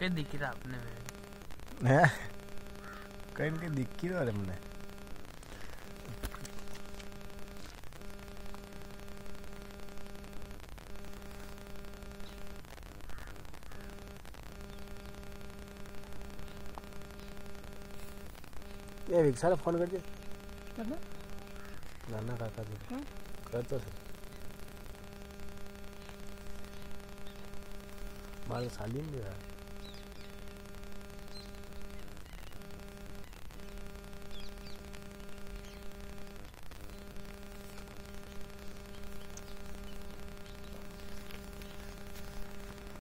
कहीं दिख रहा आपने में है कहीं के दिखी रहा है मैंने ये विक्साला फोन कर दे नाना काका जी कर तो सही माल साली में